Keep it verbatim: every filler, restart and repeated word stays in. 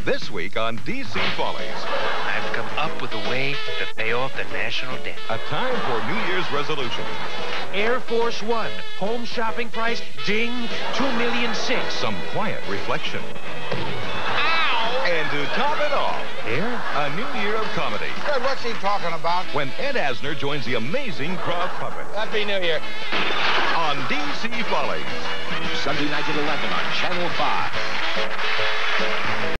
This week on D C Follies. I've come up with a way to pay off the national debt. A time for New Year's resolutions. Air Force One. Home shopping price, ding, two million six. Some quiet reflection. Ow! And to top it off, Here? a new year of comedy. Good, what's he talking about? When Ed Asner joins the amazing Kraft puppet. Happy New Year. On D C Follies. Sunday night at eleven on Channel five.